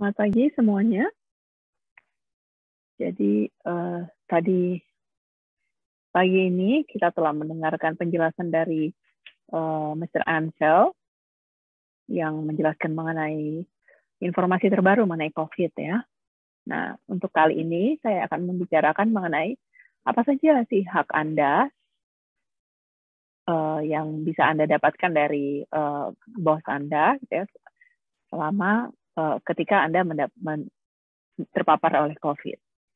Selamat pagi semuanya. Jadi tadi pagi ini kita telah mendengarkan penjelasan dari Mr. Ansel yang menjelaskan mengenai informasi terbaru mengenai COVID ya. Nah, untuk kali ini saya akan membicarakan mengenai apa saja sih hak Anda yang bisa Anda dapatkan dari bos Anda gitu ya, selama ketika Anda terpapar oleh COVID.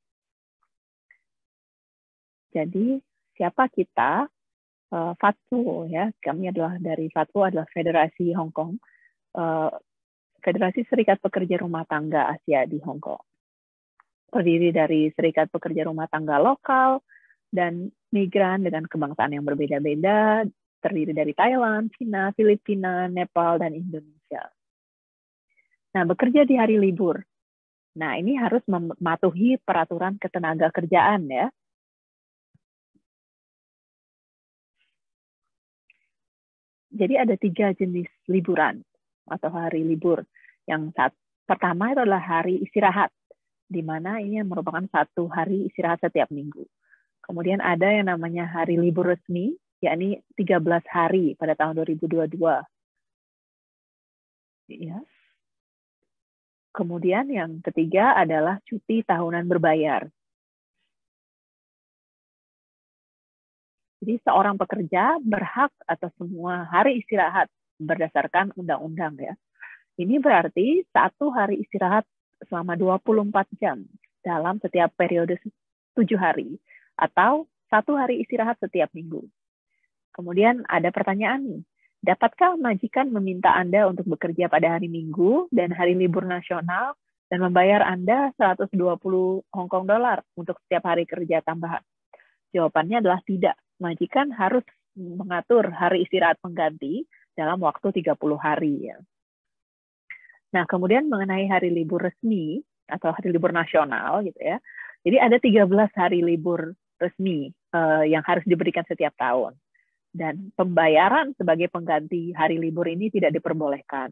Jadi siapa kita? FATFO ya, kami adalah dari FATFO adalah Federasi Hong Kong, Federasi Serikat Pekerja Rumah Tangga Asia di Hong Kong. Terdiri dari serikat pekerja rumah tangga lokal dan migran dengan kebangsaan yang berbeda-beda, terdiri dari Thailand, Cina, Filipina, Nepal, dan Indonesia. Nah, bekerja di hari libur. Nah, ini harus mematuhi peraturan ketenaga kerjaan ya. Jadi ada 3 jenis liburan atau hari libur. Yang pertama itu adalah hari istirahat, di mana ini merupakan 1 hari istirahat setiap minggu. Kemudian ada yang namanya hari libur resmi, yakni 13 hari pada tahun 2022. Ya. Kemudian yang ketiga adalah cuti tahunan berbayar. Jadi seorang pekerja berhak atas semua hari istirahat berdasarkan undang-undang ya. Ini berarti 1 hari istirahat selama 24 jam dalam setiap periode 7 hari atau 1 hari istirahat setiap minggu. Kemudian ada pertanyaan nih, dapatkah majikan meminta Anda untuk bekerja pada hari Minggu dan hari libur nasional dan membayar Anda 120 Hong Kong dollar untuk setiap hari kerja tambahan? Jawabannya adalah tidak. Majikan harus mengatur hari istirahat pengganti dalam waktu 30 hari ya. Nah, kemudian mengenai hari libur resmi atau hari libur nasional gitu ya. Jadi ada 13 hari libur resmi yang harus diberikan setiap tahun. Dan pembayaran sebagai pengganti hari libur ini tidak diperbolehkan.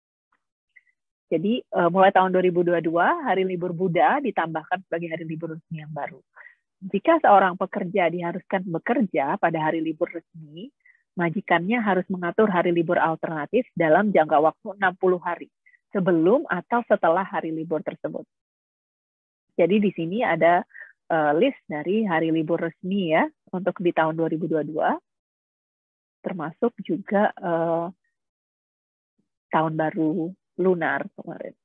Jadi mulai tahun 2022 hari libur Buddha ditambahkan sebagai hari libur resmi yang baru. Jika seorang pekerja diharuskan bekerja pada hari libur resmi, majikannya harus mengatur hari libur alternatif dalam jangka waktu 60 hari sebelum atau setelah hari libur tersebut. Jadi di sini ada list dari hari libur resmi ya untuk di tahun 2022, termasuk juga tahun baru lunar kemarin.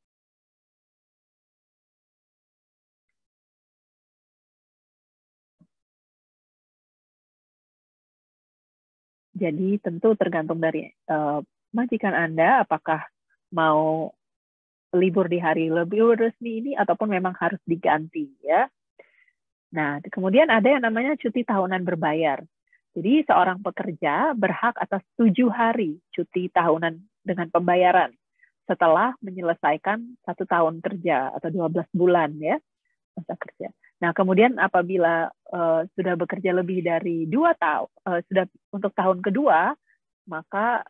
Jadi tentu tergantung dari majikan Anda apakah mau libur di hari libur resmi ini ataupun memang harus diganti ya. Nah, kemudian ada yang namanya cuti tahunan berbayar. Jadi seorang pekerja berhak atas 7 hari cuti tahunan dengan pembayaran setelah menyelesaikan 1 tahun kerja atau 12 bulan ya masa kerja. Nah, kemudian apabila sudah bekerja lebih dari 2 tahun, sudah untuk tahun kedua, maka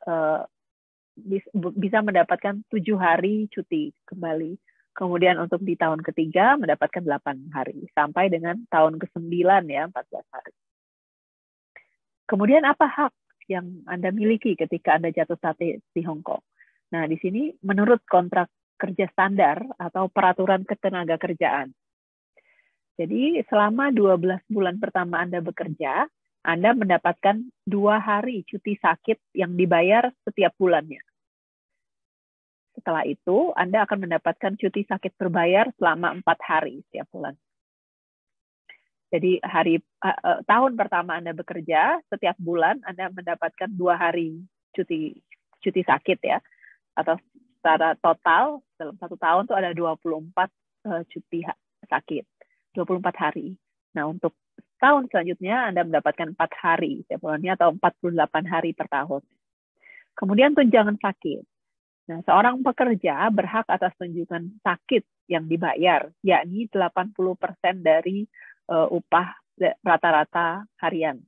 bisa mendapatkan 7 hari cuti kembali. Kemudian untuk di tahun ketiga mendapatkan 8 hari, sampai dengan tahun ke-9 ya, 14 hari. Kemudian apa hak yang Anda miliki ketika Anda jatuh sakit di Hong Kong? Nah, di sini menurut kontrak kerja standar atau peraturan ketenaga kerjaan. Jadi selama 12 bulan pertama Anda bekerja, Anda mendapatkan 2 hari cuti sakit yang dibayar setiap bulannya. Setelah itu, Anda akan mendapatkan cuti sakit berbayar selama 4 hari setiap bulan. Jadi tahun pertama Anda bekerja, setiap bulan Anda mendapatkan 2 hari cuti sakit ya. Atau secara total dalam 1 tahun itu ada 24 cuti sakit. 24 hari. Nah, untuk tahun selanjutnya Anda mendapatkan 4 hari setiap bulannya atau 48 hari per tahun. Kemudian tunjangan sakit. Nah, seorang pekerja berhak atas tunjangan sakit yang dibayar, yakni 80% dari upah rata-rata harian.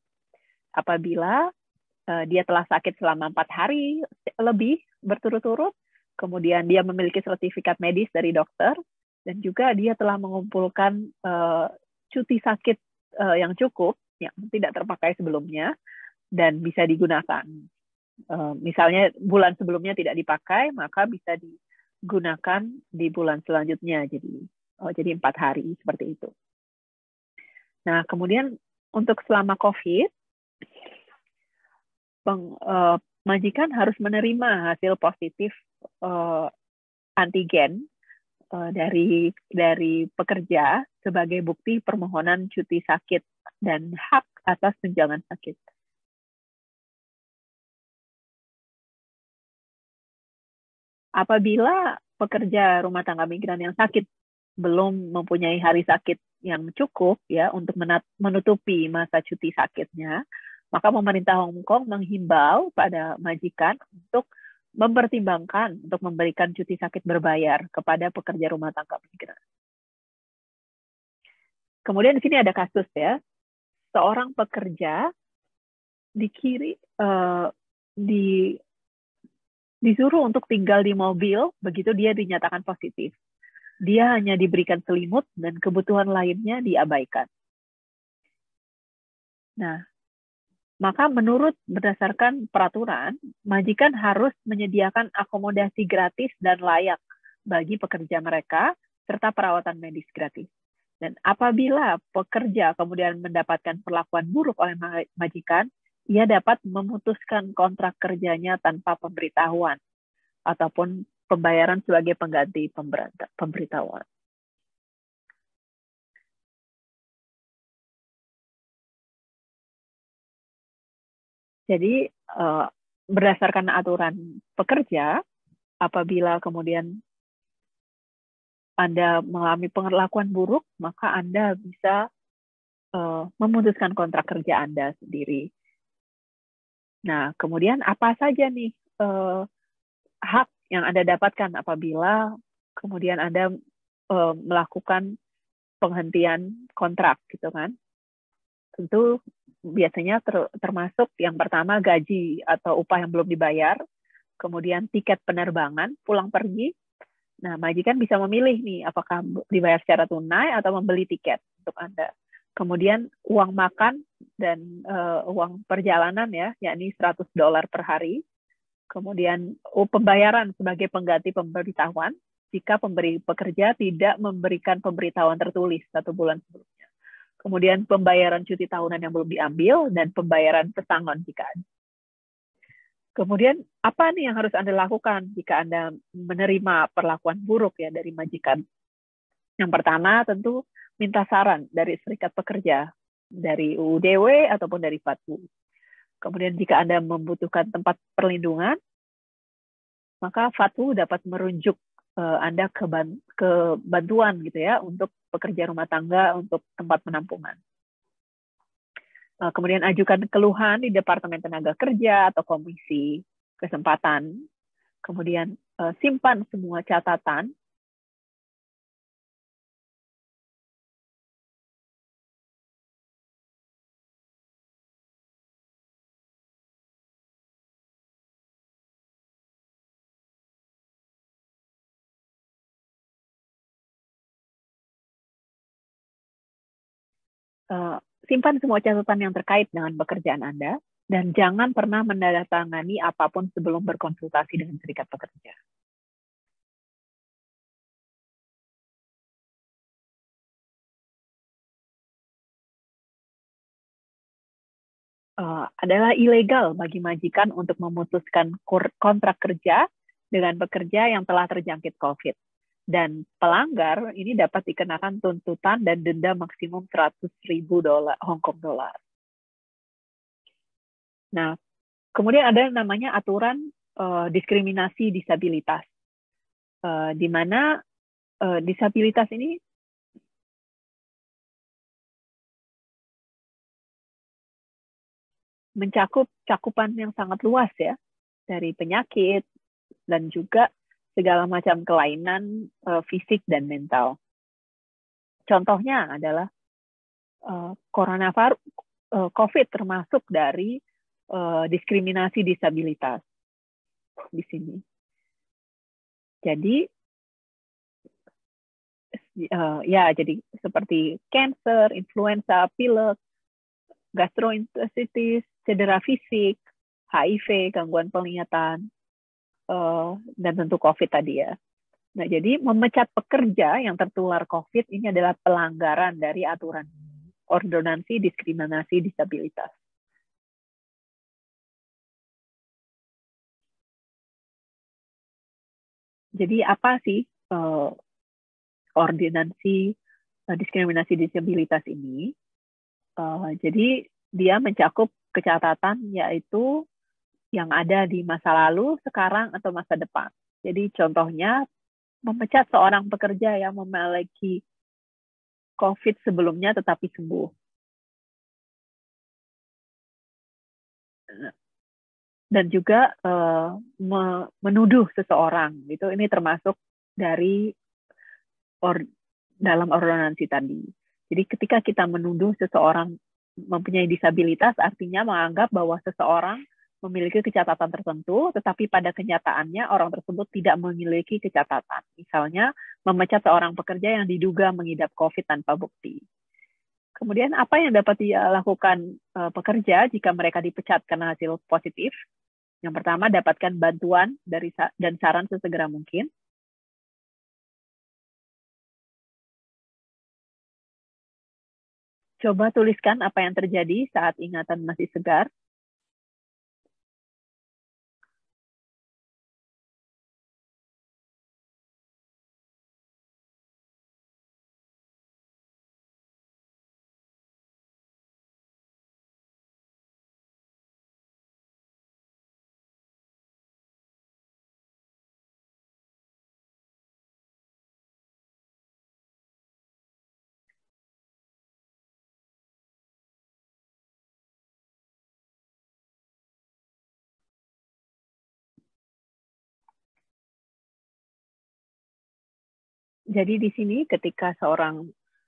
Apabila dia telah sakit selama 4 hari lebih berturut-turut, kemudian dia memiliki sertifikat medis dari dokter, dan juga dia telah mengumpulkan cuti sakit yang cukup, yang tidak terpakai sebelumnya, dan bisa digunakan. Misalnya bulan sebelumnya tidak dipakai, maka bisa digunakan di bulan selanjutnya. Jadi 4 hari seperti itu. Nah, kemudian untuk selama COVID, majikan harus menerima hasil positif antigen dari pekerja sebagai bukti permohonan cuti sakit dan hak atas tunjangan sakit. Apabila pekerja rumah tangga migran yang sakit belum mempunyai hari sakit yang cukup ya untuk menutupi masa cuti sakitnya, maka pemerintah Hong Kong menghimbau pada majikan untuk mempertimbangkan untuk memberikan cuti sakit berbayar kepada pekerja rumah tangga migran. Kemudian di sini ada kasus ya, seorang pekerja disuruh untuk tinggal di mobil begitu dia dinyatakan positif. Dia hanya diberikan selimut dan kebutuhan lainnya diabaikan. Nah, maka berdasarkan peraturan, majikan harus menyediakan akomodasi gratis dan layak bagi pekerja mereka, serta perawatan medis gratis. Dan apabila pekerja kemudian mendapatkan perlakuan buruk oleh majikan, ia dapat memutuskan kontrak kerjanya tanpa pemberitahuan ataupun pembayaran sebagai pengganti pemberitahuan. Jadi berdasarkan aturan pekerja, apabila kemudian Anda mengalami perlakuan buruk, maka Anda bisa memutuskan kontrak kerja Anda sendiri. Nah, kemudian apa saja nih hak yang Anda dapatkan apabila kemudian Anda melakukan penghentian kontrak, gitu kan? Tentu biasanya termasuk yang pertama gaji atau upah yang belum dibayar, kemudian tiket penerbangan pulang pergi. Nah, majikan bisa memilih nih apakah dibayar secara tunai atau membeli tiket untuk Anda. Kemudian uang makan dan uang perjalanan ya, yakni $100 per hari. Kemudian pembayaran sebagai pengganti pemberitahuan jika pemberi pekerja tidak memberikan pemberitahuan tertulis 1 bulan sebelumnya. Kemudian pembayaran cuti tahunan yang belum diambil dan pembayaran pesangon jika ada. Kemudian apa nih yang harus Anda lakukan jika Anda menerima perlakuan buruk ya dari majikan? Yang pertama tentu minta saran dari serikat pekerja, dari UUDW ataupun dari FATU. Kemudian jika Anda membutuhkan tempat perlindungan, maka FATU dapat merujuk Anda ke bantuan gitu ya untuk pekerja rumah tangga untuk tempat penampungan. Kemudian ajukan keluhan di Departemen Tenaga Kerja atau Komisi Kesempatan. Kemudian simpan semua catatan. Simpan semua catatan yang terkait dengan pekerjaan Anda, dan jangan pernah menandatangani apapun sebelum berkonsultasi dengan serikat pekerja. Adalah ilegal bagi majikan untuk memutuskan kontrak kerja dengan pekerja yang telah terjangkit COVID. Dan pelanggar ini dapat dikenakan tuntutan dan denda maksimum $100.000 Hong Kong dollar. Nah, kemudian ada namanya aturan diskriminasi disabilitas, di mana disabilitas ini mencakup cakupan yang sangat luas ya, dari penyakit dan juga segala macam kelainan fisik dan mental. Contohnya adalah coronavirus, COVID termasuk dari diskriminasi disabilitas di sini. Jadi ya, jadi seperti cancer, influenza, pilek, gastroenteritis, cedera fisik, HIV, gangguan penglihatan, dan tentu COVID tadi ya. Nah, jadi memecat pekerja yang tertular COVID ini adalah pelanggaran dari aturan ordonansi diskriminasi disabilitas. Jadi apa sih ordonansi diskriminasi disabilitas ini? Jadi dia mencakup kecatatan yaitu yang ada di masa lalu, sekarang, atau masa depan. Jadi contohnya memecat seorang pekerja yang memiliki COVID sebelumnya tetapi sembuh. Dan juga menuduh seseorang, gitu. Ini termasuk dari dalam ordonansi tadi. Jadi ketika kita menuduh seseorang mempunyai disabilitas, artinya menganggap bahwa seseorang memiliki kecatatan tertentu, tetapi pada kenyataannya orang tersebut tidak memiliki kecatatan. Misalnya, memecat seorang pekerja yang diduga mengidap COVID tanpa bukti. Kemudian, apa yang dapat dilakukan pekerja jika mereka dipecat karena hasil positif? Yang pertama, dapatkan bantuan dan saran sesegera mungkin. Coba tuliskan apa yang terjadi saat ingatan masih segar. Jadi di sini ketika seorang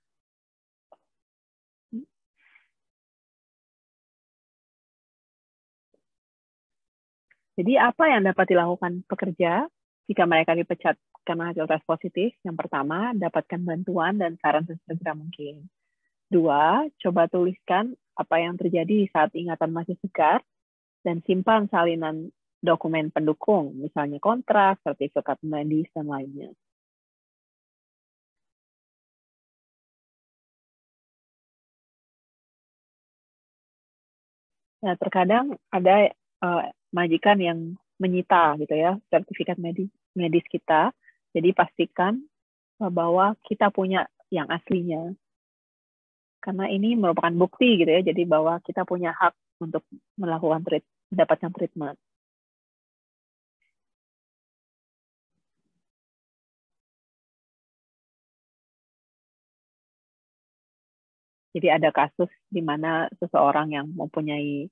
Jadi apa yang dapat dilakukan pekerja jika mereka dipecat karena hasil tes positif? Yang pertama, dapatkan bantuan dan saran sesegera mungkin. Dua, coba tuliskan apa yang terjadi saat ingatan masih segar dan simpan salinan dokumen pendukung, misalnya kontrak, sertifikat medis, dan lainnya. Nah, terkadang ada majikan yang menyita gitu ya sertifikat medis kita. Jadi pastikan bahwa kita punya yang aslinya. Karena ini merupakan bukti gitu ya, jadi bahwa kita punya hak untuk mendapatkan treatment. Jadi ada kasus di mana seseorang yang mempunyai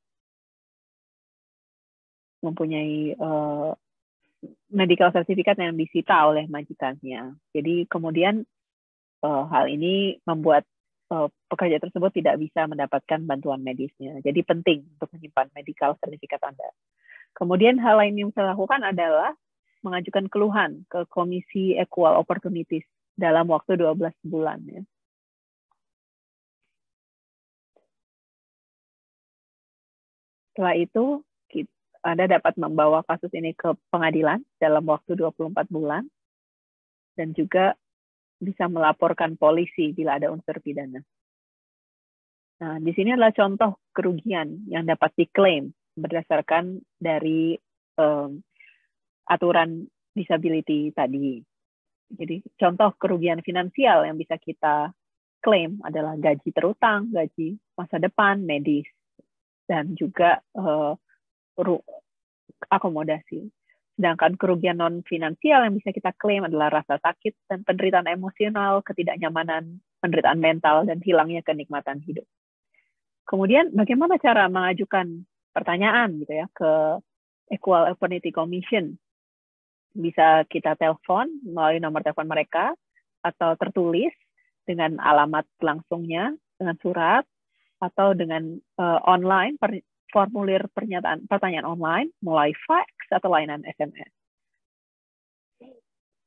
medical certificate yang disita oleh majikannya. Jadi kemudian hal ini membuat pekerja tersebut tidak bisa mendapatkan bantuan medisnya. Jadi penting untuk menyimpan medical certificate Anda. Kemudian hal lain yang bisa lakukan adalah mengajukan keluhan ke Komisi Equal Opportunities dalam waktu 12 bulan. Ya. Setelah itu, Anda dapat membawa kasus ini ke pengadilan dalam waktu 24 bulan dan juga bisa melaporkan polisi bila ada unsur pidana. Nah, di sini adalah contoh kerugian yang dapat diklaim berdasarkan dari aturan disability tadi. Jadi, contoh kerugian finansial yang bisa kita klaim adalah gaji terutang, gaji masa depan, medis, dan juga akomodasi. Sedangkan kerugian non-finansial yang bisa kita klaim adalah rasa sakit dan penderitaan emosional, ketidaknyamanan, penderitaan mental, dan hilangnya kenikmatan hidup. Kemudian bagaimana cara mengajukan pertanyaan gitu ya ke Equal Opportunity Commission? Bisa kita telepon melalui nomor telepon mereka atau tertulis dengan alamat langsungnya dengan surat atau dengan online formulir pertanyaan online mulai fax atau layanan SMS.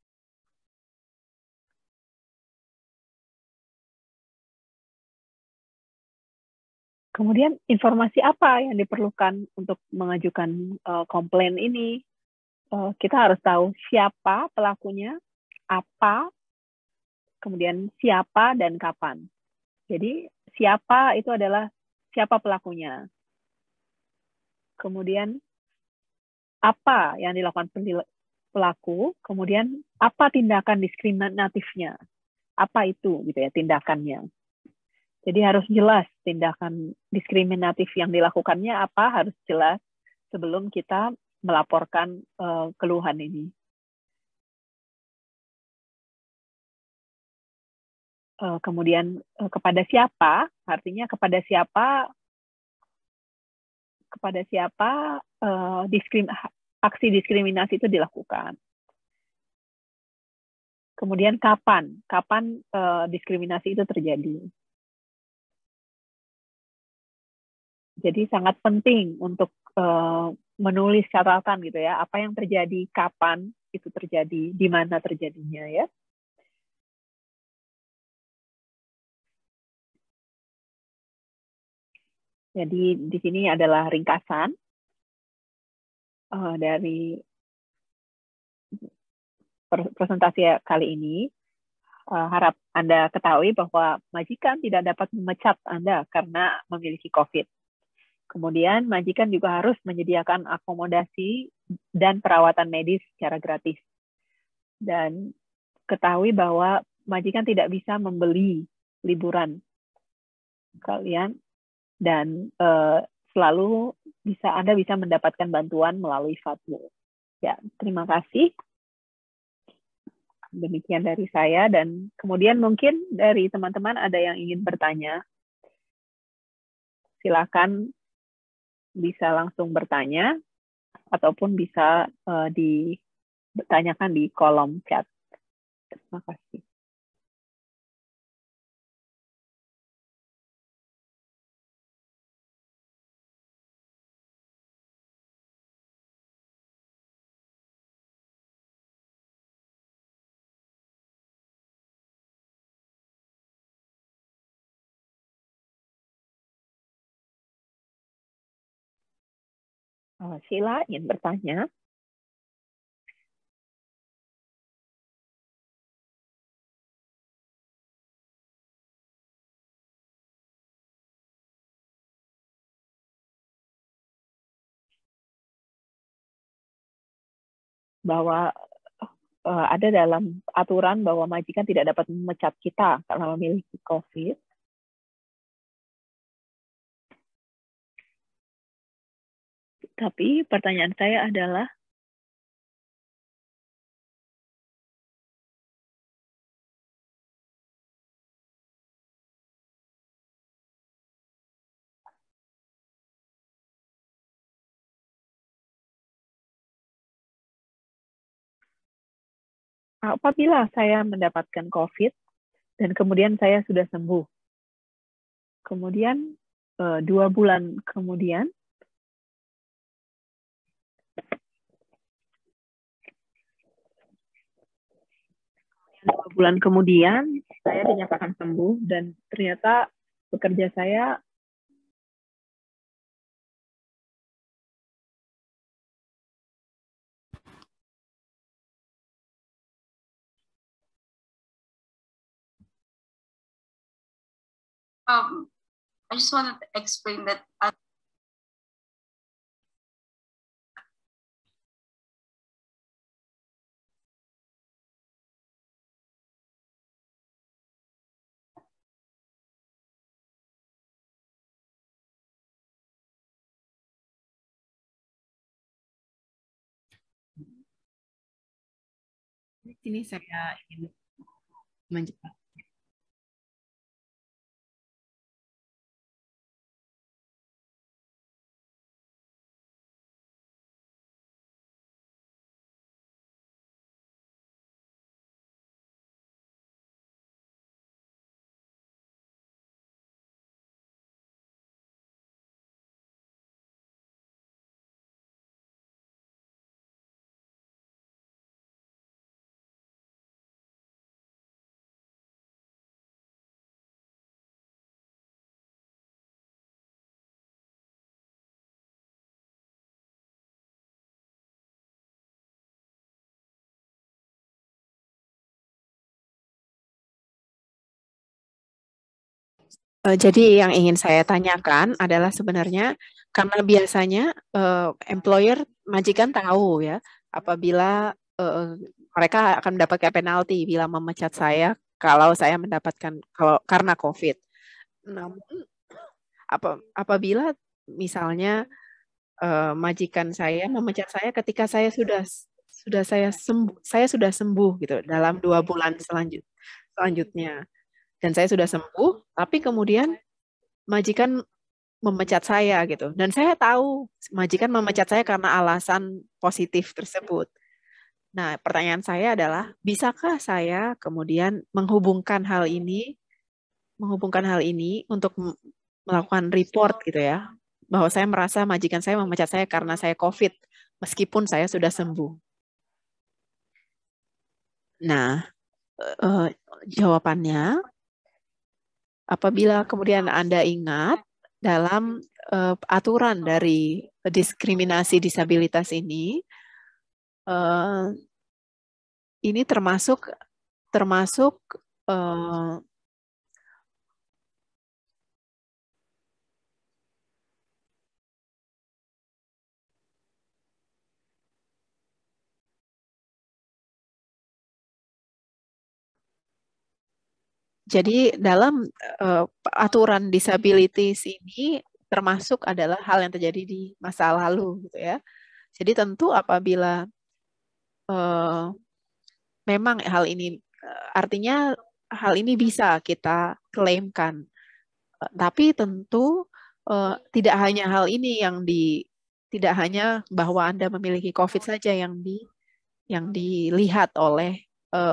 Kemudian informasi apa yang diperlukan untuk mengajukan komplain ini? Kita harus tahu siapa pelakunya, apa, kemudian siapa dan kapan. Jadi siapa itu adalah siapa pelakunya. Kemudian apa yang dilakukan pelaku, kemudian apa tindakan diskriminatifnya. Apa itu gitu ya tindakannya. Jadi harus jelas tindakan diskriminatif yang dilakukannya apa, harus jelas sebelum kita melaporkan keluhan ini. Kemudian kepada siapa, artinya kepada siapa aksi diskriminasi itu dilakukan. Kemudian kapan diskriminasi itu terjadi. Jadi sangat penting untuk menulis catatan gitu ya, apa yang terjadi, kapan itu terjadi, di mana terjadinya ya. Jadi di sini adalah ringkasan dari presentasi kali ini. Harap Anda ketahui bahwa majikan tidak dapat memecat Anda karena memiliki COVID. Kemudian majikan juga harus menyediakan akomodasi dan perawatan medis secara gratis. Dan ketahui bahwa majikan tidak bisa membeli liburan kalian dan selalu Anda bisa mendapatkan bantuan melalui Fatmo. Ya, terima kasih. Demikian dari saya, dan kemudian mungkin dari teman-teman ada yang ingin bertanya. Silakan bisa langsung bertanya ataupun bisa ditanyakan di kolom chat. Terima kasih. Sheila ingin bertanya. Bahwa ada dalam aturan bahwa majikan tidak dapat memecat kita karena memiliki COVID. Tapi pertanyaan saya adalah, apabila saya mendapatkan COVID dan kemudian saya sudah sembuh, kemudian 2 bulan kemudian saya dinyatakan sembuh dan ternyata pekerja saya I just want to explain that Ini saya ingin menjawab. Jadi yang ingin saya tanyakan adalah sebenarnya karena biasanya employer majikan tahu ya apabila mereka akan mendapatkan penalti bila memecat saya kalau saya mendapatkan karena COVID. Namun apabila misalnya majikan saya memecat saya ketika saya sudah sembuh gitu dalam 2 bulan selanjutnya dan saya sudah sembuh, tapi kemudian majikan memecat saya gitu. Dan saya tahu majikan memecat saya karena alasan positif tersebut. Nah, pertanyaan saya adalah, bisakah saya kemudian menghubungkan hal ini untuk melakukan report gitu ya, bahwa saya merasa majikan saya memecat saya karena saya COVID, meskipun saya sudah sembuh. Nah, jawabannya, apabila kemudian Anda ingat dalam aturan dari diskriminasi disabilitas ini termasuk jadi dalam aturan disabilities ini termasuk adalah hal yang terjadi di masa lalu gitu ya. Jadi tentu apabila memang hal ini artinya hal ini bisa kita klaimkan. Tapi tentu tidak hanya hal ini tidak hanya bahwa Anda memiliki COVID saja yang dilihat oleh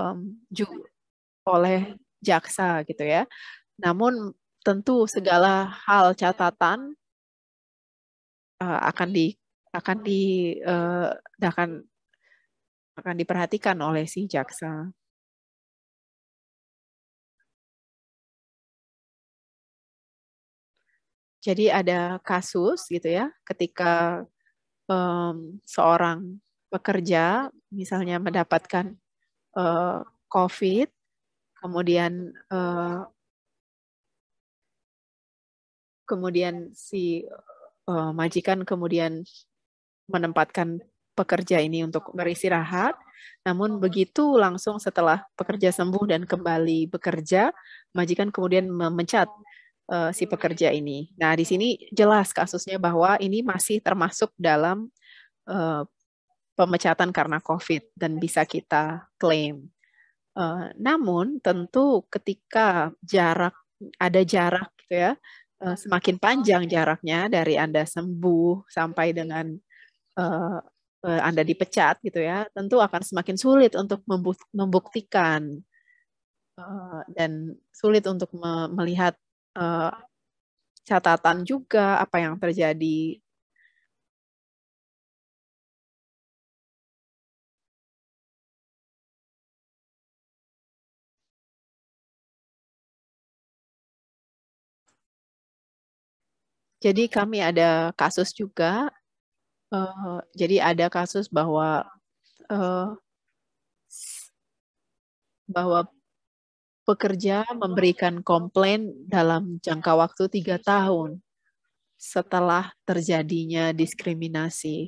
jaksa gitu ya. Namun tentu segala hal catatan akan diperhatikan oleh si jaksa. Jadi ada kasus gitu ya, ketika seorang pekerja misalnya mendapatkan COVID, kemudian si majikan kemudian menempatkan pekerja ini untuk beristirahat. Namun begitu langsung setelah pekerja sembuh dan kembali bekerja, majikan kemudian memecat si pekerja ini. Nah, di sini jelas kasusnya bahwa ini masih termasuk dalam pemecatan karena COVID dan bisa kita klaim. Namun tentu ketika ada jarak gitu ya, semakin panjang jaraknya dari Anda sembuh sampai dengan Anda dipecat gitu ya, tentu akan semakin sulit untuk membuktikan dan sulit untuk melihat catatan juga apa yang terjadi. Jadi kami ada kasus juga, jadi ada kasus bahwa pekerja memberikan komplain dalam jangka waktu 3 tahun setelah terjadinya diskriminasi.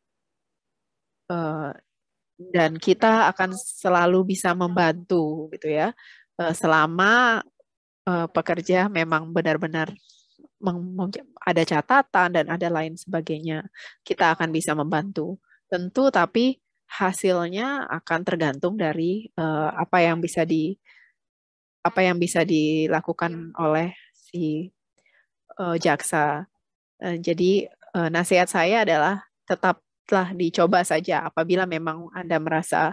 Dan kita akan selalu bisa membantu gitu ya, selama pekerja memang benar-benar ada catatan dan ada lain sebagainya, kita akan bisa membantu. Tentu, tapi hasilnya akan tergantung dari apa yang bisa dilakukan oleh si jaksa. Jadi nasihat saya adalah tetaplah dicoba saja apabila memang Anda merasa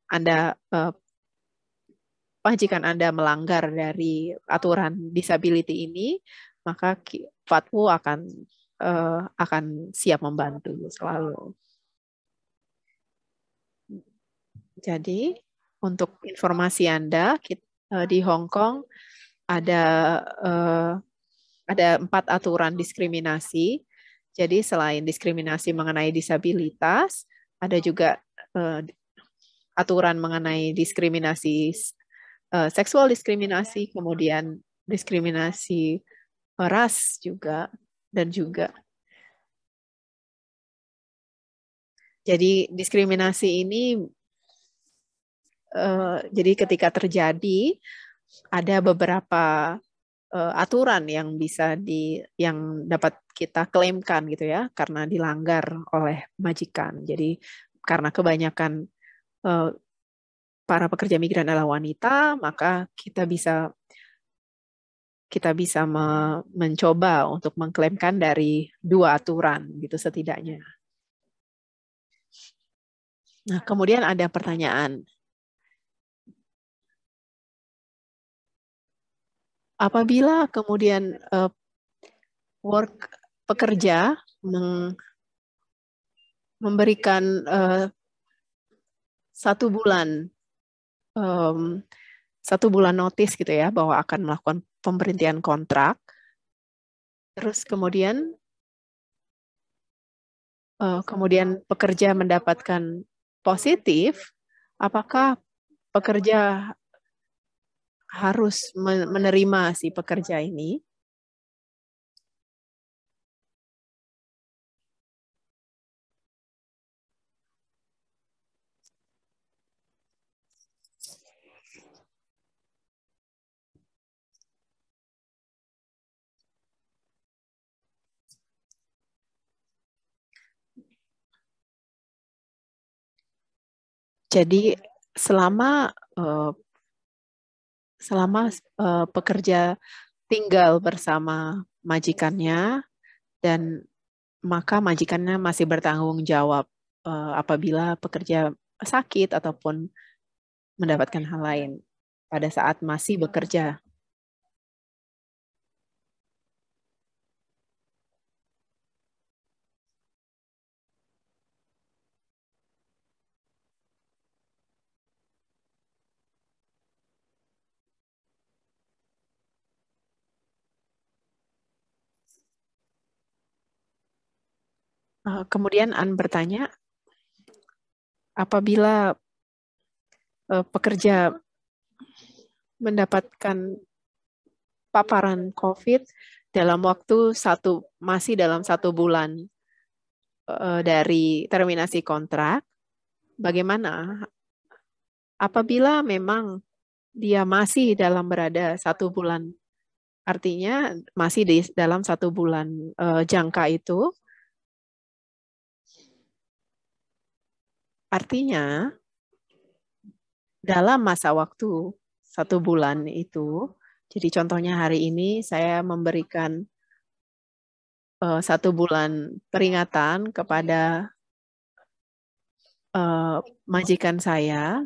majikan Anda melanggar dari aturan disability ini, maka Fatwo akan siap membantu selalu. Jadi untuk informasi Anda, di Hong Kong ada 4 aturan diskriminasi. Jadi selain diskriminasi mengenai disabilitas, ada juga aturan mengenai diskriminasi seksual diskriminasi, kemudian diskriminasi ras juga dan juga. Jadi diskriminasi ini jadi ketika terjadi ada beberapa aturan yang bisa yang dapat kita klaimkan gitu ya karena dilanggar oleh majikan. Jadi karena kebanyakan para pekerja migran adalah wanita, maka kita bisa mencoba untuk mengklaimkan dari 2 aturan gitu setidaknya. Nah, kemudian ada pertanyaan. Apabila kemudian pekerja memberikan 1 bulan 1 bulan notis gitu ya bahwa akan melakukan pemberhentian kontrak, terus kemudian pekerja mendapatkan positif, apakah pekerja harus menerima si pekerja ini? Jadi selama pekerja tinggal bersama majikannya dan maka majikannya masih bertanggung jawab apabila pekerja sakit ataupun mendapatkan hal lain pada saat masih bekerja. Kemudian An bertanya, apabila pekerja mendapatkan paparan COVID dalam waktu masih dalam 1 bulan dari terminasi kontrak, bagaimana? Apabila memang dia masih berada 1 bulan, artinya masih di dalam 1 bulan jangka itu, artinya dalam masa waktu 1 bulan itu, jadi contohnya hari ini saya memberikan 1 bulan peringatan kepada majikan saya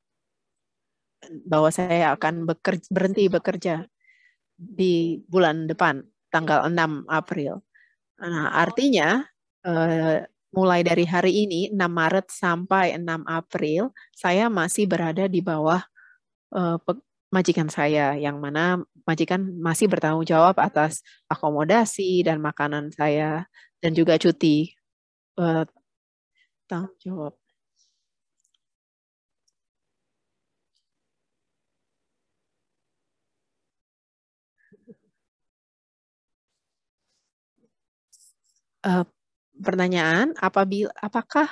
bahwa saya akan berhenti bekerja di bulan depan, tanggal 6 April. Nah, artinya mulai dari hari ini, 6 Maret sampai 6 April, saya masih berada di bawah majikan saya, yang mana majikan masih bertanggung jawab atas akomodasi dan makanan saya, dan juga cuti tanggung jawab. Pertanyaan, apakah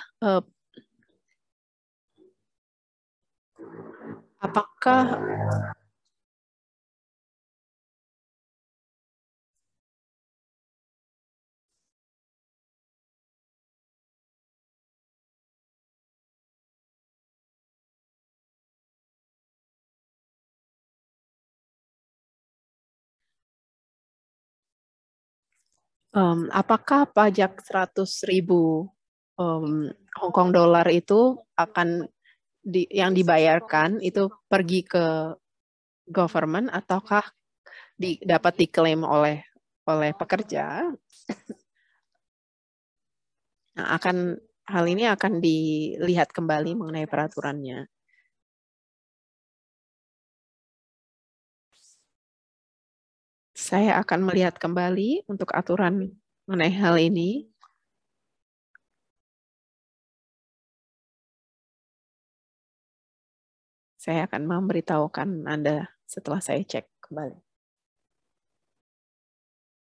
apakah pajak 100.000 Hong Kong dolar itu akan yang dibayarkan itu pergi ke government ataukah dapat diklaim oleh pekerja? Nah, hal ini akan dilihat kembali mengenai peraturannya. Saya akan melihat kembali untuk aturan mengenai hal ini. Saya akan memberitahukan Anda setelah saya cek kembali.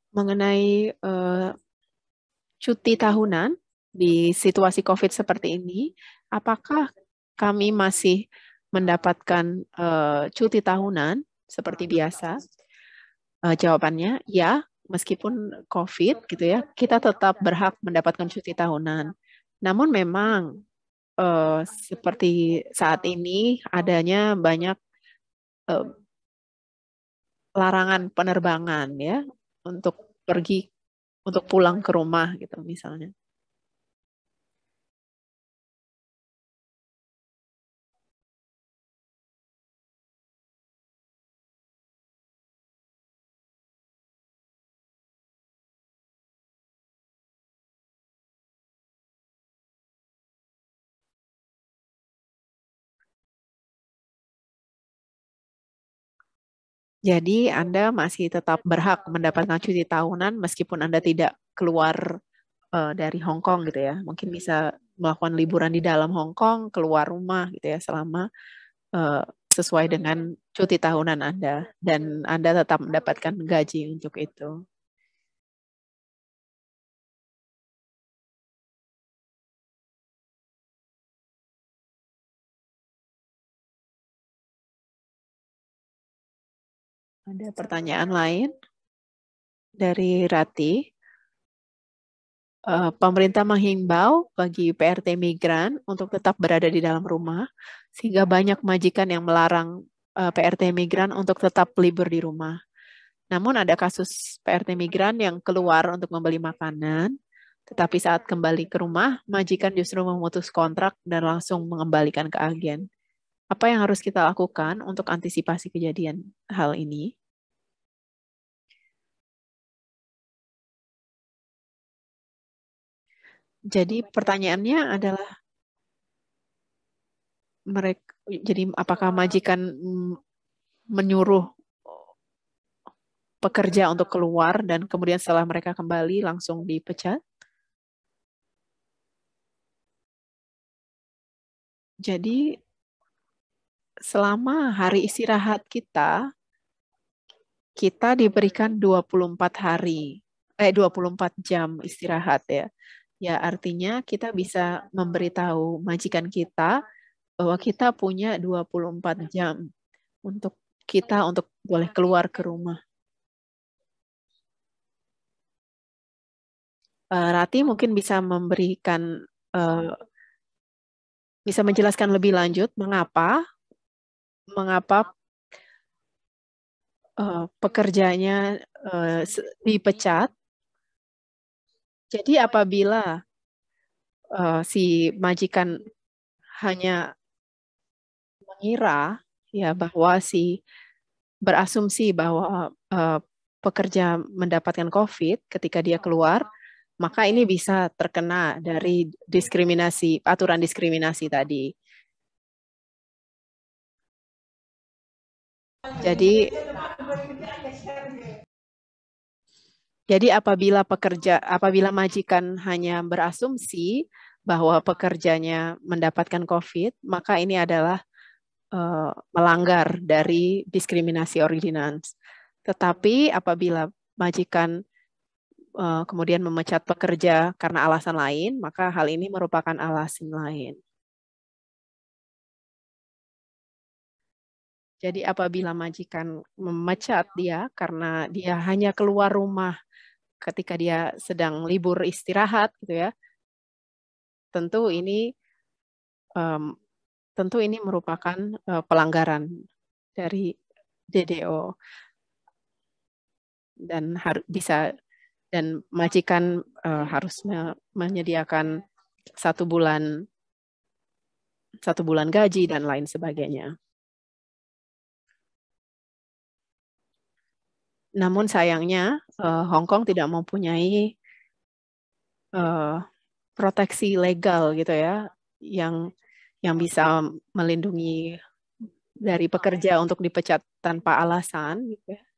mengenai cuti tahunan di situasi COVID seperti ini, apakah kami masih mendapatkan cuti tahunan seperti biasa? Jawabannya ya, meskipun COVID gitu ya, kita tetap berhak mendapatkan cuti tahunan. Namun memang seperti saat ini adanya banyak larangan penerbangan ya untuk pergi, untuk pulang ke rumah gitu misalnya. Jadi Anda masih tetap berhak mendapatkan cuti tahunan meskipun Anda tidak keluar dari Hong Kong gitu ya. Mungkin bisa melakukan liburan di dalam Hong Kong, keluar rumah gitu ya selama sesuai dengan cuti tahunan Anda dan Anda tetap mendapatkan gaji untuk itu. Ada pertanyaan lain dari Rati? Pemerintah menghimbau bagi PRT migran untuk tetap berada di dalam rumah, sehingga banyak majikan yang melarang PRT migran untuk tetap libur di rumah. Namun ada kasus PRT migran yang keluar untuk membeli makanan, tetapi saat kembali ke rumah, majikan justru memutus kontrak dan langsung mengembalikan ke agen. Apa yang harus kita lakukan untuk antisipasi kejadian hal ini? Jadi pertanyaannya adalah mereka, jadi apakah majikan menyuruh pekerja untuk keluar dan kemudian setelah mereka kembali langsung dipecat? Jadi selama hari istirahat kita diberikan 24 jam istirahat ya. Ya artinya kita bisa memberitahu majikan kita bahwa kita punya 24 jam untuk boleh keluar ke rumah. Rati mungkin bisa memberikan bisa menjelaskan lebih lanjut mengapa pekerjanya dipecat. Jadi apabila si majikan hanya mengira ya bahwa berasumsi bahwa pekerja mendapatkan COVID ketika dia keluar, maka ini bisa terkena dari aturan diskriminasi tadi. Jadi apabila majikan hanya berasumsi bahwa pekerjanya mendapatkan COVID, maka ini adalah melanggar dari diskriminasi ordinance. Tetapi apabila majikan kemudian memecat pekerja karena alasan lain, maka hal ini merupakan alasan lain. Jadi apabila majikan memecat dia karena dia hanya keluar rumah ketika dia sedang libur istirahat, gitu ya, tentu ini merupakan pelanggaran dari DDO dan majikan harus menyediakan 1 bulan gaji dan lain sebagainya. Namun sayangnya Hong Kong tidak mempunyai proteksi legal gitu ya yang bisa melindungi dari pekerja untuk dipecat tanpa alasan gitu ya.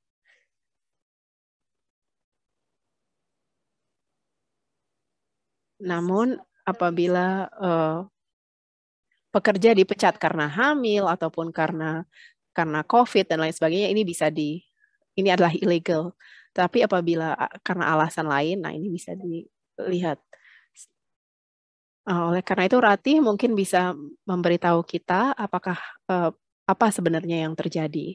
Namun apabila pekerja dipecat karena hamil ataupun karena COVID dan lain sebagainya, ini adalah illegal. Tapi apabila karena alasan lain, nah ini bisa dilihat. Oleh karena itu Ratih mungkin bisa memberitahu kita apakah apa sebenarnya yang terjadi.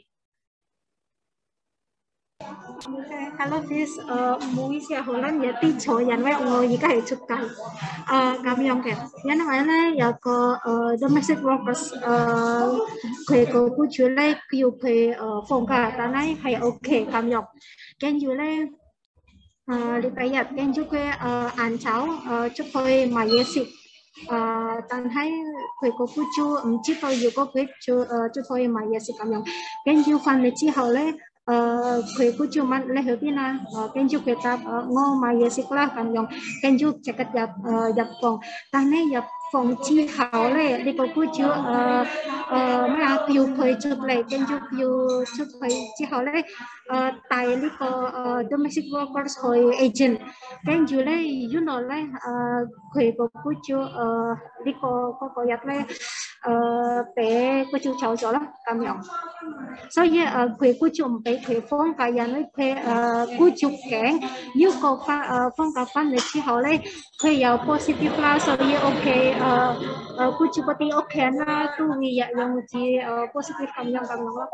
Hello, this mũi xe Hồ Lan giờ tí chỗ dành với ngồi gì cái chụp cảnh cảm ơn kìa nhớ nó phải là giờ có domestic workers quê cóผู้ช่วยเลยอยู่quê phòng cả ta này hay ok cảm ơn cáiอยู่เลยđi bây giờ cáiอยู่quê ăn cháo chụp thôi mà dễ xịt ta thấy quê cóผู้ช่วยchỉ tôiอยู่có quê chụp thôi mà dễ xịt cảm ơn cáiอยู่phần này chỉ hậuเลยquê của chúng mình là hợp na cái chú quê ta ngô mà giờ xích lá cầm dòng cái chú chắc chắn dập phòng ta này dập phòng chi hậu này đi có chú mà piu quê chụp lại cái chú piu chụp quê chi hậu này tại đi có domestic workers hồi agent cái chú này you know này quê của chú đi có dập này bé của chú cháu cho lắm cầm dòng so yeah quê của chúng bé quê phong cả nhà nói quê của chúng kén như có phong cả fan để chỉ họ lấy quê giàu positive là so yeah ok của chúng bati ok na tu vì vậy yang chỉ positive cảm nhận lắm.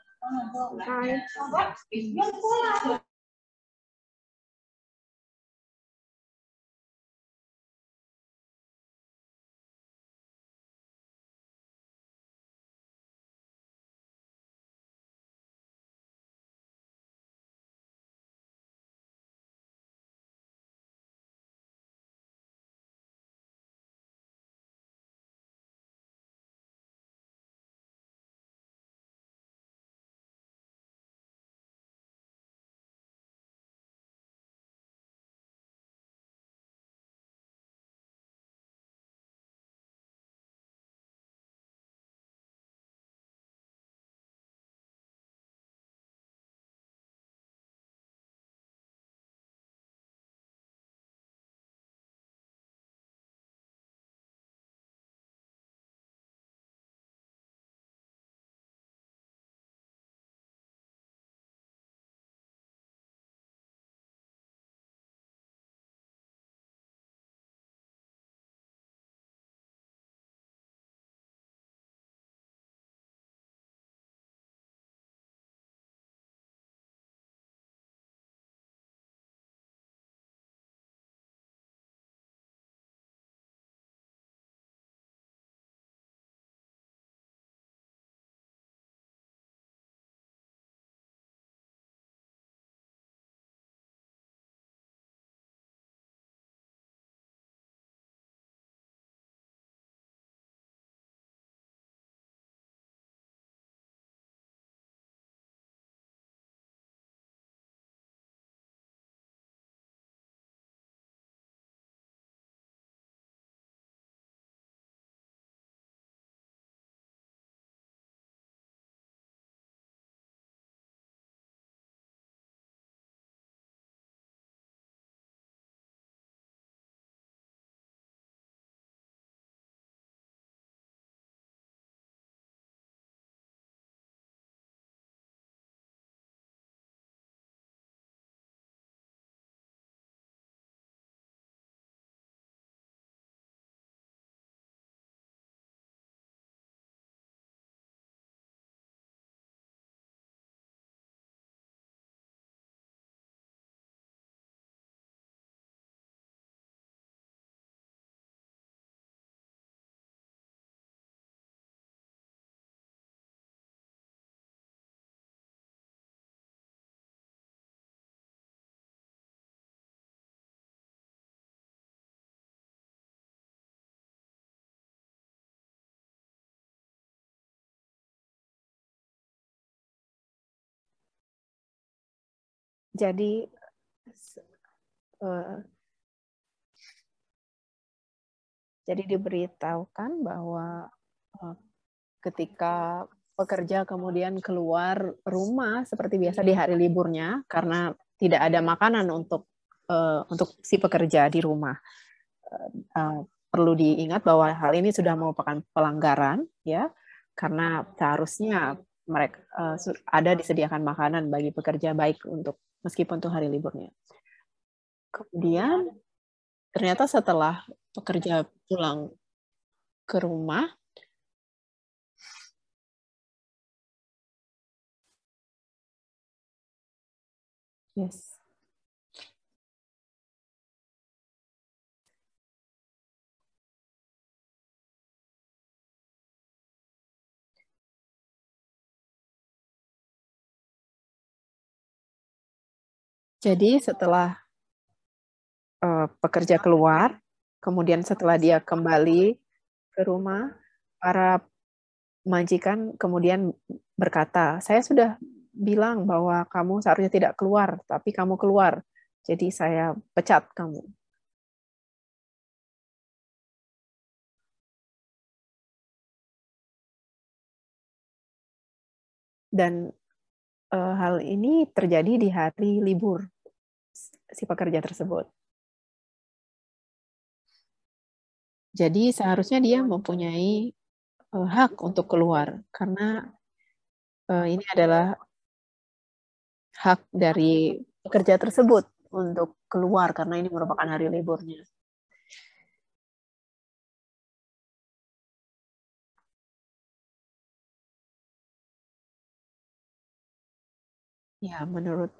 Jadi diberitahukan bahwa ketika pekerja kemudian keluar rumah seperti biasa di hari liburnya karena tidak ada makanan untuk si pekerja di rumah. Perlu diingat bahwa hal ini sudah merupakan pelanggaran, ya, karena seharusnya mereka ada disediakan makanan bagi pekerja baik untuk meskipun itu hari liburnya. Kemudian ternyata setelah pekerja pulang ke rumah, yes. Jadi setelah pekerja keluar, kemudian setelah dia kembali ke rumah, para majikan kemudian berkata, saya sudah bilang bahwa kamu seharusnya tidak keluar, tapi kamu keluar. Jadi saya pecat kamu. Dan hal ini terjadi di hari libur si pekerja tersebut. Jadi seharusnya dia mempunyai hak untuk keluar, karena ini adalah hak dari pekerja tersebut untuk keluar karena ini merupakan hari liburnya. Ya, menurut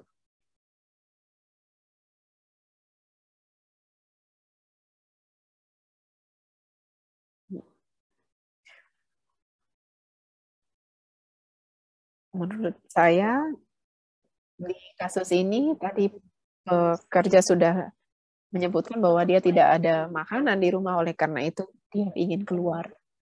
saya di kasus ini tadi pekerja sudah menyebutkan bahwa dia tidak ada makanan di rumah, oleh karena itu dia ingin keluar.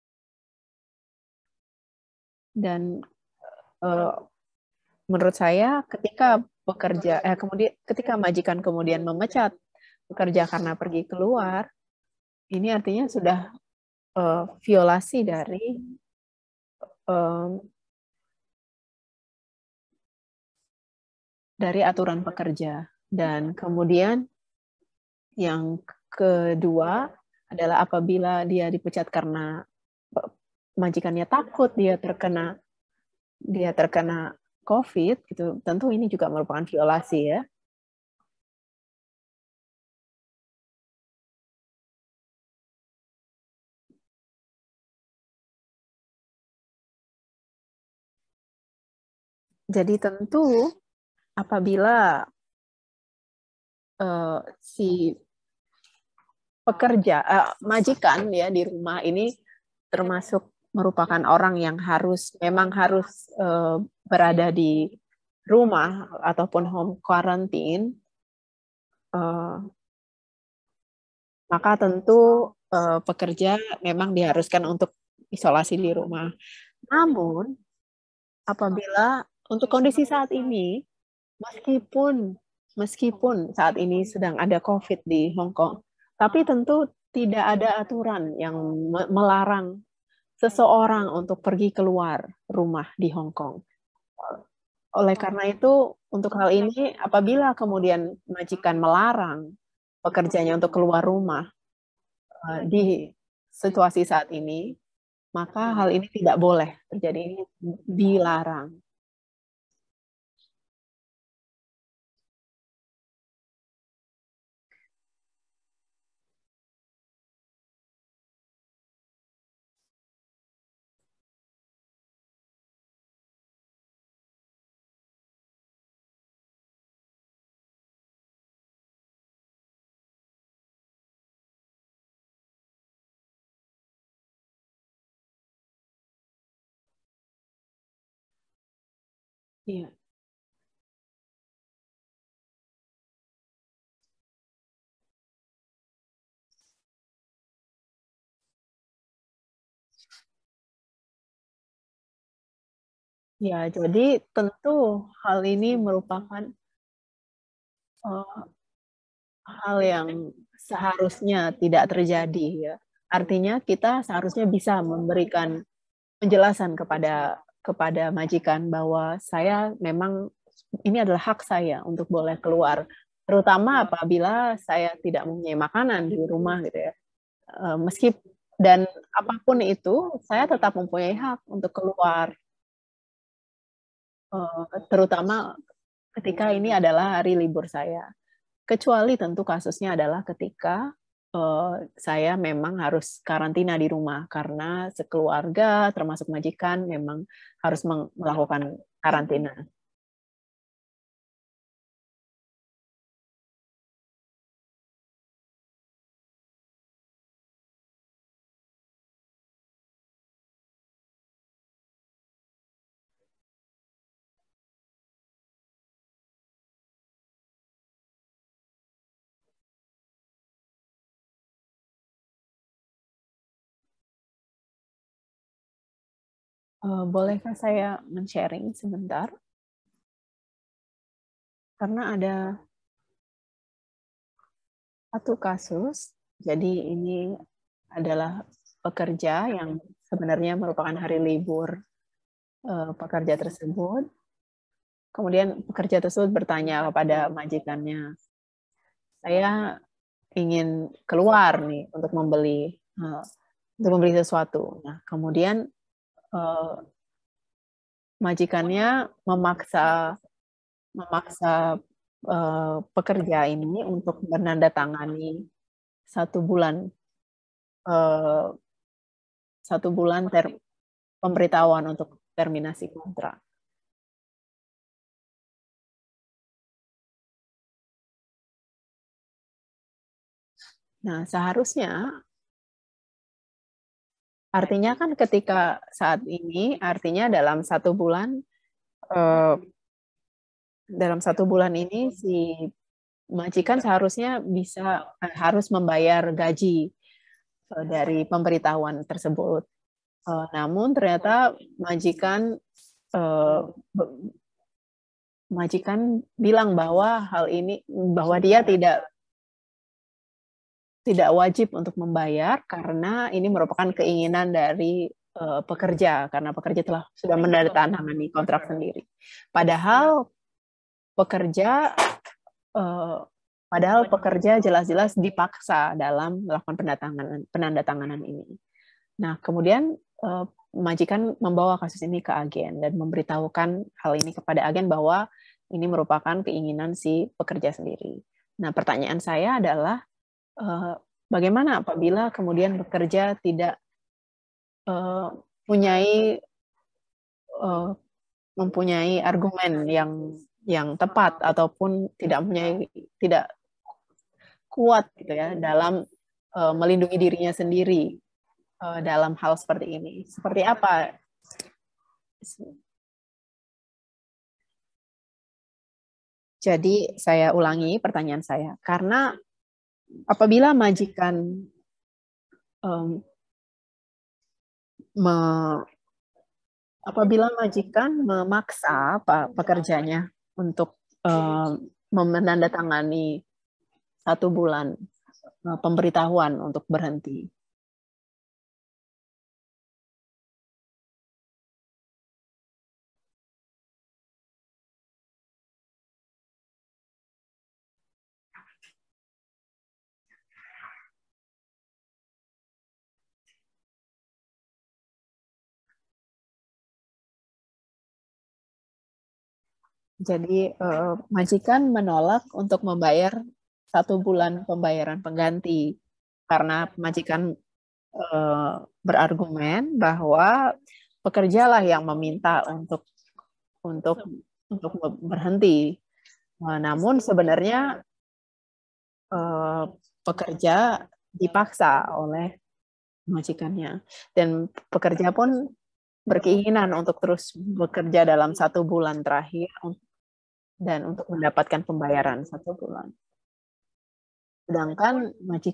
Dan menurut saya ketika ketika majikan kemudian memecat pekerja karena pergi keluar, ini artinya sudah violasi dari aturan pekerja. Dan kemudian yang kedua adalah apabila dia dipecat karena majikannya takut dia terkena COVID, gitu, tentu ini juga merupakan violasi ya. Jadi tentu apabila si pekerja, majikan ya di rumah ini termasuk merupakan orang yang memang harus berada di rumah ataupun home quarantine, maka tentu pekerja memang diharuskan untuk isolasi di rumah. Namun apabila untuk kondisi saat ini, meskipun saat ini sedang ada COVID di Hong Kong, tapi tentu tidak ada aturan yang melarang seseorang untuk pergi keluar rumah di Hong Kong. Oleh karena itu, untuk hal ini, apabila kemudian majikan melarang pekerjanya untuk keluar rumah di situasi saat ini, maka hal ini tidak boleh terjadi, ini dilarang. Iya. Ya, jadi tentu hal ini merupakan hal yang seharusnya tidak terjadi ya. Artinya kita seharusnya bisa memberikan penjelasan kepada majikan bahwa saya memang ini adalah hak saya untuk boleh keluar, terutama apabila saya tidak mempunyai makanan di rumah gitu ya. Dan apapun itu, saya tetap mempunyai hak untuk keluar, terutama ketika ini adalah hari libur saya. Kecuali tentu kasusnya adalah ketika saya memang harus karantina di rumah karena sekeluarga termasuk majikan memang harus melakukan karantina. Bolehkah saya men-sharing sebentar? Karena ada satu kasus, jadi ini adalah pekerja yang sebenarnya merupakan hari libur pekerja tersebut. Kemudian pekerja tersebut bertanya kepada majikannya, saya ingin keluar nih untuk membeli sesuatu. Nah, kemudian majikannya memaksa pekerja ini untuk menandatangani 1 bulan pemberitahuan untuk terminasi kontrak. Nah, seharusnya artinya kan ketika saat ini artinya dalam 1 bulan ini si majikan seharusnya harus membayar gaji dari pemberitahuan tersebut. Namun ternyata majikan bilang bahwa bahwa dia tidak wajib untuk membayar karena ini merupakan keinginan dari pekerja karena pekerja sudah menandatangani kontrak sendiri. Padahal pekerja jelas-jelas dipaksa dalam melakukan penandatanganan ini. Nah, kemudian majikan membawa kasus ini ke agen dan memberitahukan hal ini kepada agen bahwa ini merupakan keinginan si pekerja sendiri. Nah, pertanyaan saya adalah bagaimana apabila kemudian pekerja tidak mempunyai argumen yang tepat ataupun tidak kuat gitu ya dalam melindungi dirinya sendiri dalam hal seperti ini. Seperti apa? Jadi saya ulangi pertanyaan saya, karena apabila majikan memaksa pekerjanya untuk menandatangani 1 bulan pemberitahuan untuk berhenti. Jadi majikan menolak untuk membayar 1 bulan pembayaran pengganti karena majikan berargumen bahwa pekerjalah yang meminta untuk berhenti. Namun sebenarnya pekerja dipaksa oleh majikannya dan pekerja pun berkeinginan untuk terus bekerja dalam 1 bulan terakhir dan untuk mendapatkan pembayaran 1 bulan. Sedangkan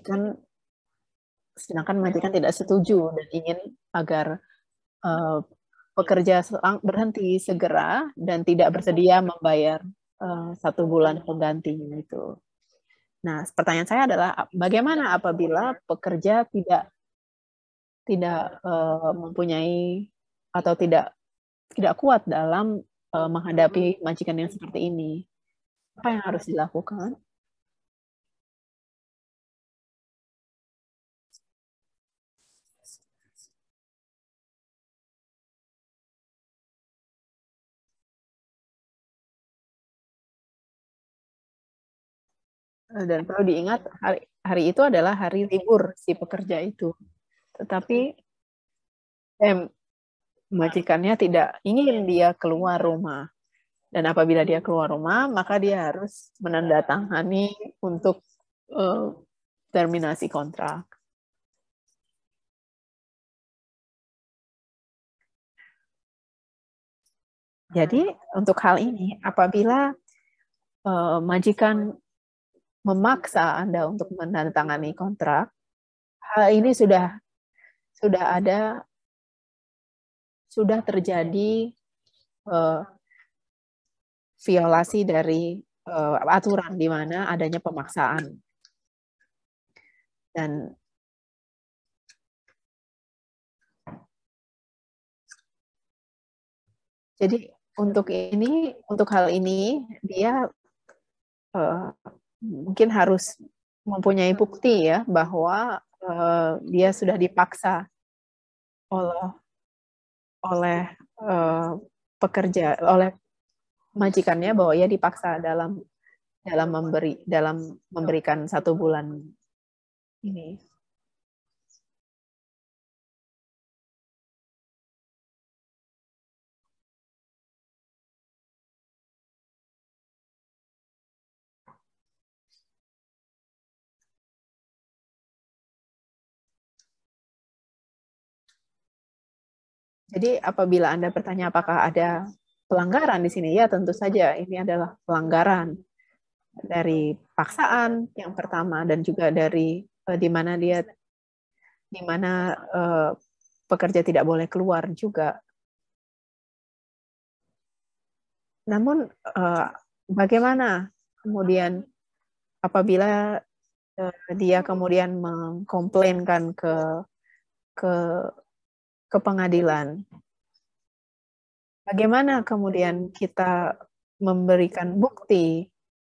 majikan tidak setuju dan ingin agar pekerja berhenti segera dan tidak bersedia membayar 1 bulan penggantinya itu. Nah, pertanyaan saya adalah bagaimana apabila pekerja tidak mempunyai atau tidak kuat dalam menghadapi majikan yang seperti ini? Apa yang harus dilakukan? Dan perlu diingat hari itu adalah hari libur si pekerja itu. Tetapi majikannya tidak ingin dia keluar rumah. Dan apabila dia keluar rumah, maka dia harus menandatangani untuk terminasi kontrak. Jadi untuk hal ini, apabila majikan memaksa Anda untuk menandatangani kontrak, hal ini sudah terjadi violasi dari aturan di mana adanya pemaksaan. Dan jadi untuk hal ini dia mungkin harus mempunyai bukti ya bahwa dia sudah dipaksa oleh pekerja, oleh majikannya, bahwa ia dipaksa dalam memberikan 1 bulan ini. Jadi apabila Anda bertanya apakah ada pelanggaran di sini, ya tentu saja ini adalah pelanggaran dari paksaan yang pertama, dan juga dari di mana pekerja tidak boleh keluar juga. Namun bagaimana kemudian apabila dia kemudian mengkomplainkan ke pengadilan, bagaimana kemudian kita memberikan bukti?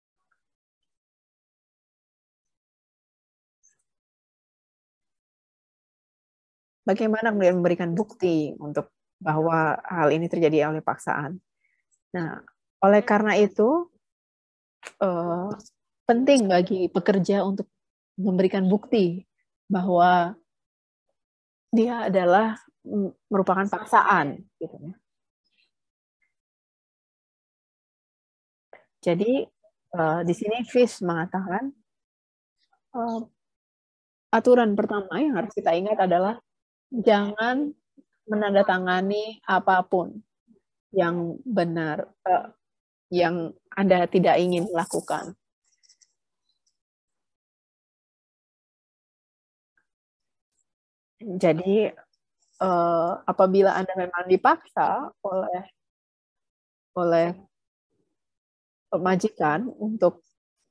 Bagaimana kemudian memberikan bukti untuk bahwa hal ini terjadi oleh paksaan? Nah, oleh karena itu penting bagi pekerja untuk memberikan bukti bahwa dia adalah merupakan paksaan, gitu ya. Jadi di sini Fish mengatakan aturan pertama yang harus kita ingat adalah jangan menandatangani apapun yang benar, yang Anda tidak ingin lakukan. Jadi apabila Anda memang dipaksa oleh majikan untuk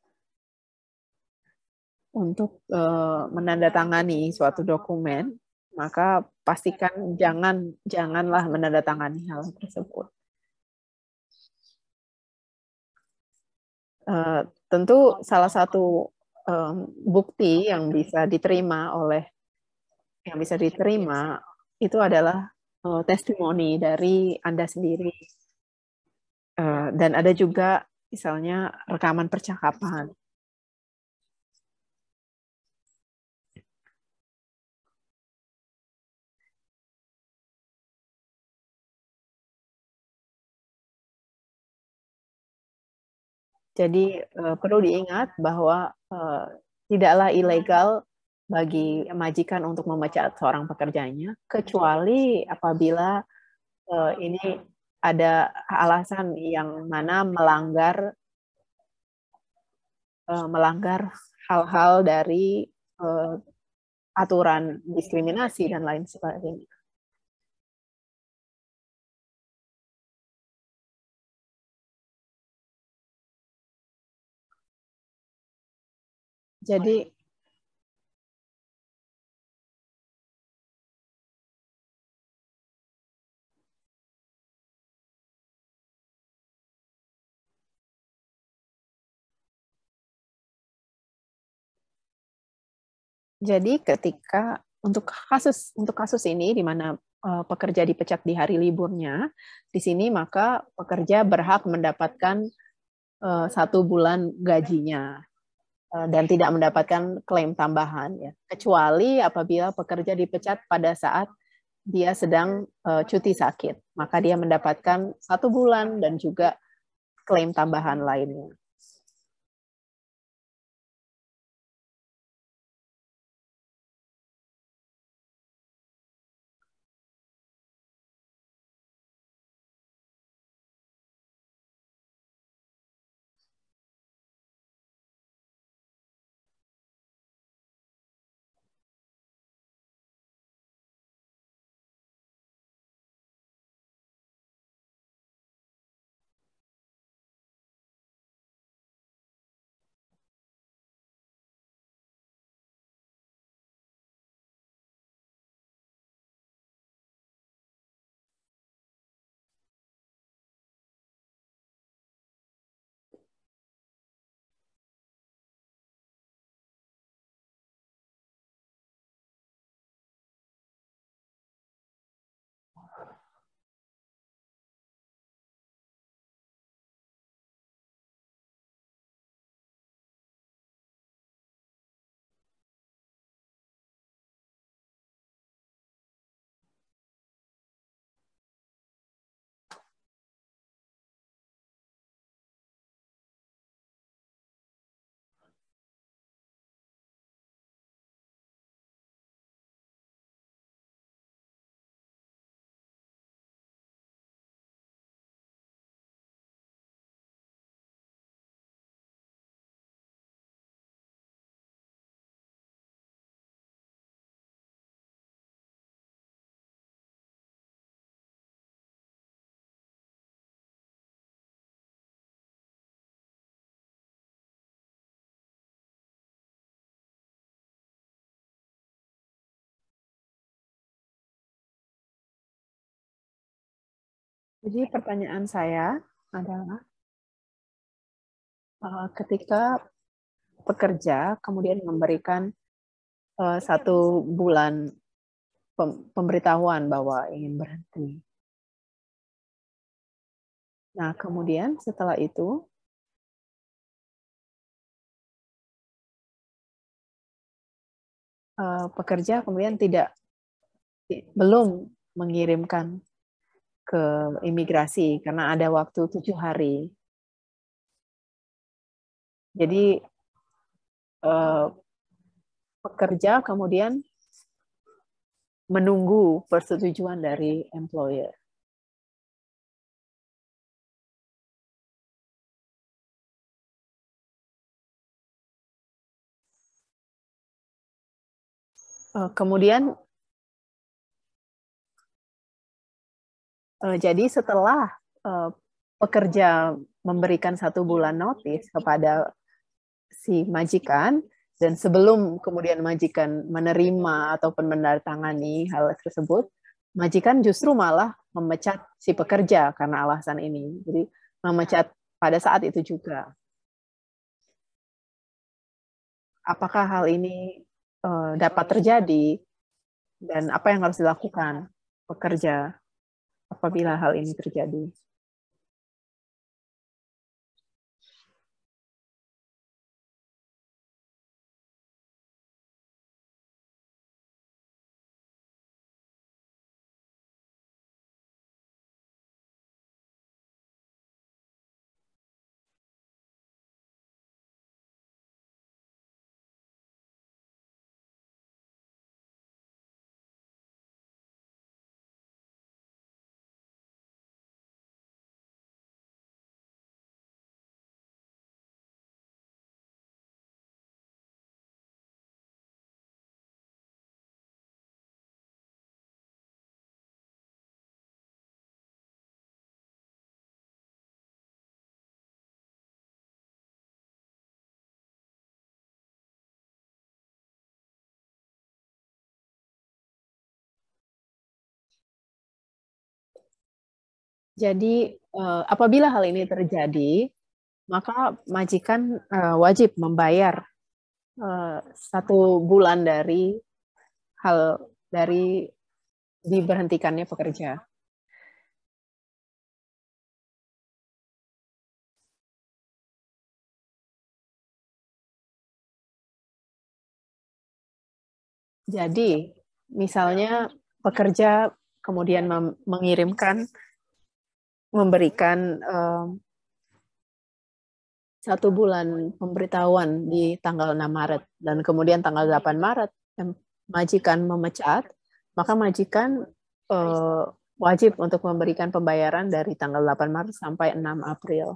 menandatangani suatu dokumen, maka pastikan janganlah menandatangani hal tersebut. Tentu salah satu bukti yang bisa diterima itu adalah testimoni dari Anda sendiri, dan ada juga misalnya rekaman percakapan. Jadi perlu diingat bahwa tidaklah ilegal bagi majikan untuk memecat seorang pekerjanya, kecuali apabila ini ada alasan yang mana melanggar hal-hal dari aturan diskriminasi dan lain sebagainya. Jadi ketika untuk kasus ini di mana pekerja dipecat di hari liburnya, di sini maka pekerja berhak mendapatkan 1 bulan gajinya. dan tidak mendapatkan klaim tambahan, ya, kecuali apabila pekerja dipecat pada saat dia sedang cuti sakit, maka dia mendapatkan 1 bulan dan juga klaim tambahan lainnya. Jadi pertanyaan saya adalah, ketika pekerja kemudian memberikan 1 bulan pemberitahuan bahwa ingin berhenti. Nah, kemudian setelah itu, pekerja kemudian belum mengirimkan ke imigrasi karena ada waktu 7 hari. Jadi pekerja kemudian menunggu persetujuan dari employer. Kemudian jadi setelah pekerja memberikan 1 bulan notice kepada si majikan, dan sebelum kemudian majikan menerima ataupun menandatangani hal tersebut, majikan justru malah memecat si pekerja karena alasan ini. Jadi memecat pada saat itu juga. Apakah hal ini dapat terjadi dan apa yang harus dilakukan pekerja apabila hal ini terjadi? Jadi apabila hal ini terjadi, maka majikan wajib membayar 1 bulan dari diberhentikannya pekerja. Jadi, misalnya pekerja kemudian memberikan 1 bulan pemberitahuan di tanggal 6 Maret, dan kemudian tanggal 8 Maret majikan memecat, maka majikan wajib untuk memberikan pembayaran dari tanggal 8 Maret sampai 6 April.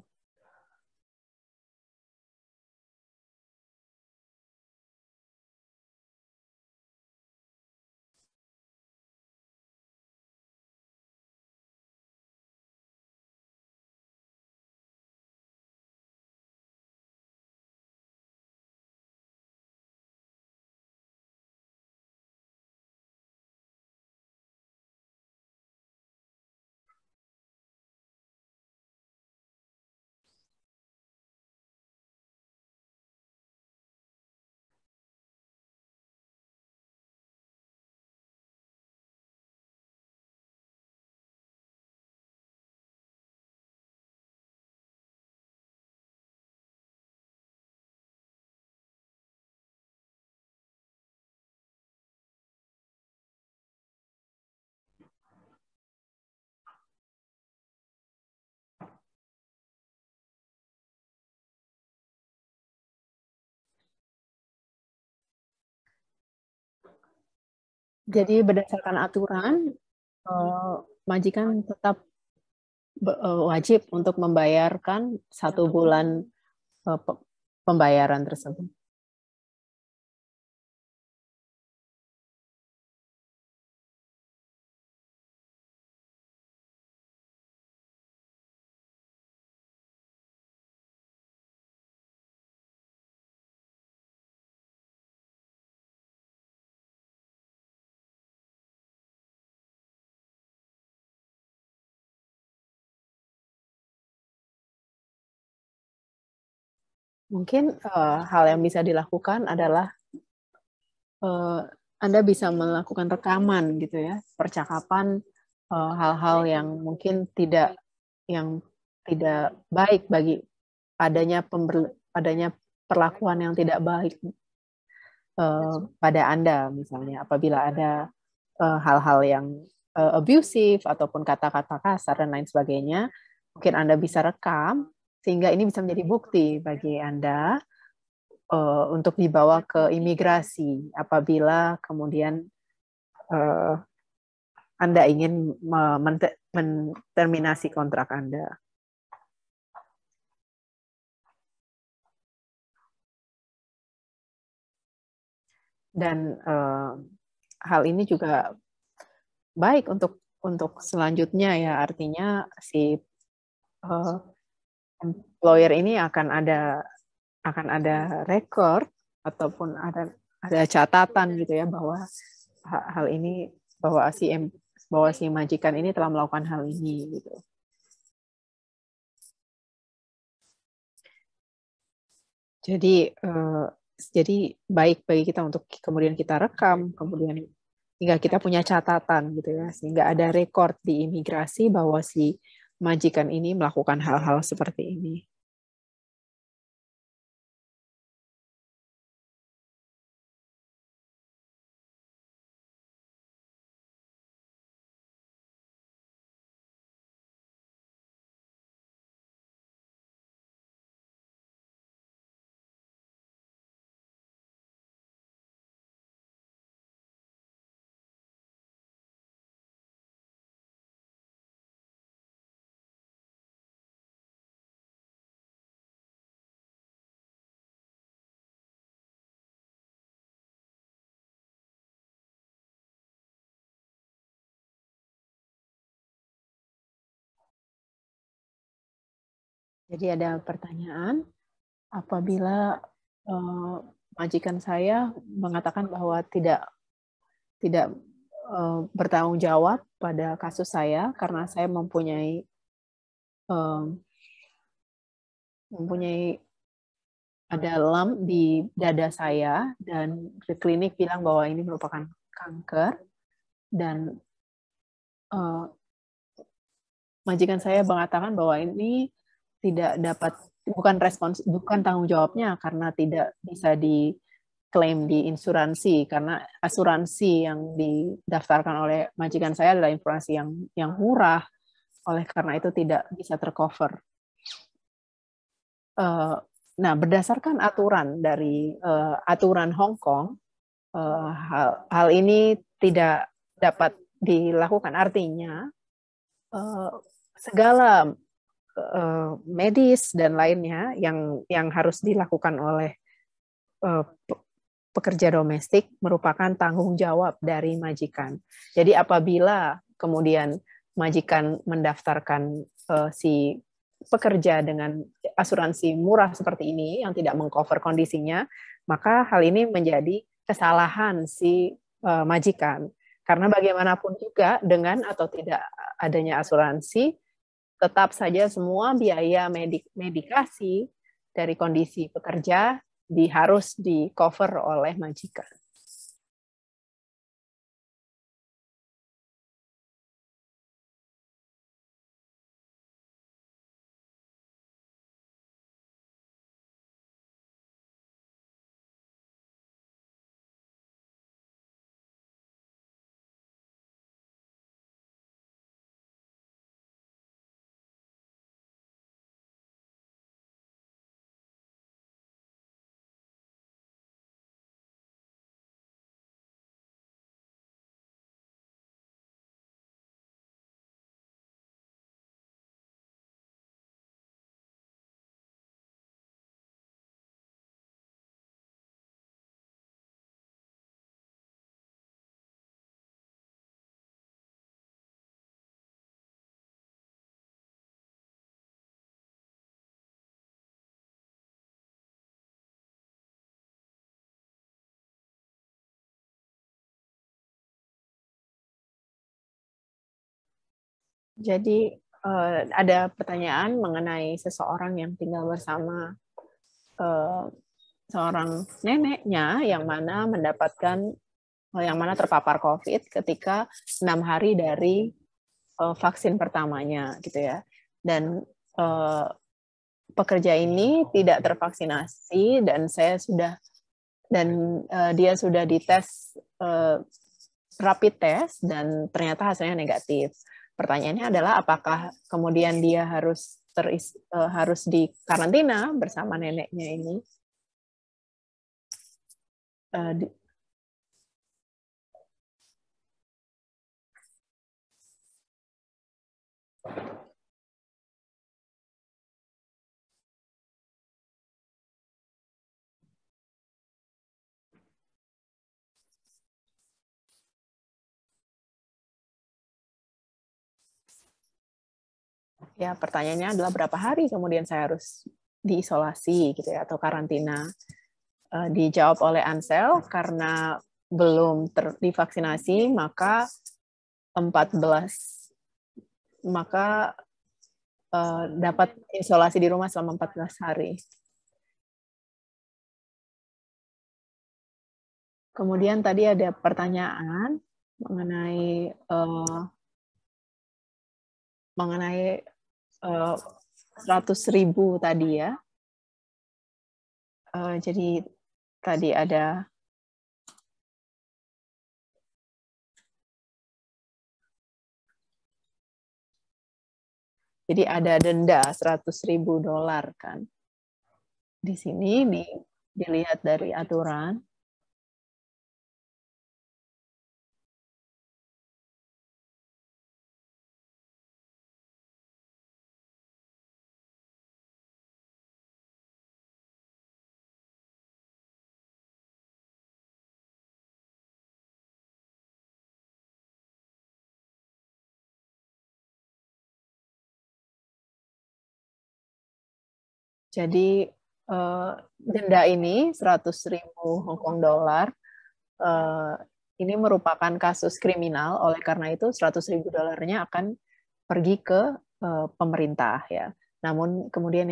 Jadi berdasarkan aturan, majikan tetap wajib untuk membayarkan 1 bulan pembayaran tersebut. Mungkin hal yang bisa dilakukan adalah Anda bisa melakukan rekaman gitu ya, percakapan hal-hal yang mungkin tidak baik bagi adanya perlakuan yang tidak baik pada Anda, misalnya apabila ada hal-hal yang abusive ataupun kata-kata kasar dan lain sebagainya, mungkin Anda bisa rekam sehingga ini bisa menjadi bukti bagi Anda untuk dibawa ke imigrasi apabila kemudian Anda ingin menterminasi kontrak Anda. Dan hal ini juga baik untuk selanjutnya ya, artinya si employer ini akan ada record ataupun ada catatan gitu ya, bahwa hal ini, bahwa si majikan ini telah melakukan hal ini gitu. Jadi baik bagi kita untuk kemudian kita rekam, kemudian hingga kita punya catatan gitu ya, sehingga ada rekor di imigrasi bahwa si majikan ini melakukan hal-hal seperti ini. Jadi ada pertanyaan, apabila majikan saya mengatakan bahwa tidak bertanggung jawab pada kasus saya karena saya mempunyai ada lump di dada saya dan ke klinik bilang bahwa ini merupakan kanker, dan majikan saya mengatakan bahwa ini bukan tanggung jawabnya karena tidak bisa klaim di insuransi, karena asuransi yang didaftarkan oleh majikan saya adalah insuransi yang murah, oleh karena itu tidak bisa tercover. Nah, berdasarkan aturan dari aturan Hong Kong, hal ini tidak dapat dilakukan. Artinya segala medis dan lainnya yang harus dilakukan oleh pekerja domestik merupakan tanggung jawab dari majikan. Jadi apabila kemudian majikan mendaftarkan si pekerja dengan asuransi murah seperti ini yang tidak mengcover kondisinya, maka hal ini menjadi kesalahan si majikan. Karena bagaimanapun juga dengan atau tidak adanya asuransi, tetap saja semua biaya medikasi dari kondisi pekerja harus di-cover oleh majikan. Jadi ada pertanyaan mengenai seseorang yang tinggal bersama seorang neneknya yang mana terpapar COVID ketika 6 hari dari vaksin pertamanya, gitu ya. Dan pekerja ini tidak tervaksinasi dan dia sudah dites rapid test dan ternyata hasilnya negatif. Pertanyaannya adalah apakah kemudian dia harus dikarantina bersama neneknya ini? Ya, pertanyaannya adalah berapa hari kemudian saya harus diisolasi gitu ya atau karantina. Dijawab oleh Ansel karena belum divaksinasi maka dapat isolasi di rumah selama 14 hari. Kemudian tadi ada pertanyaan mengenai 100.000 tadi ya. Jadi tadi ada denda $100.000 kan. Di sini dilihat dari aturan. Jadi denda ini 100.000 Hong Kong dollar ini merupakan kasus kriminal, oleh karena itu 100.000 dolarnya akan pergi ke pemerintah ya. Namun kemudian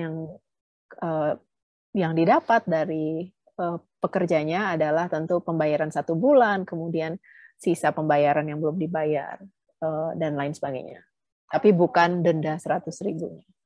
yang didapat dari pekerjanya adalah tentu pembayaran 1 bulan, kemudian sisa pembayaran yang belum dibayar dan lain sebagainya. Tapi bukan denda 100.000-nya.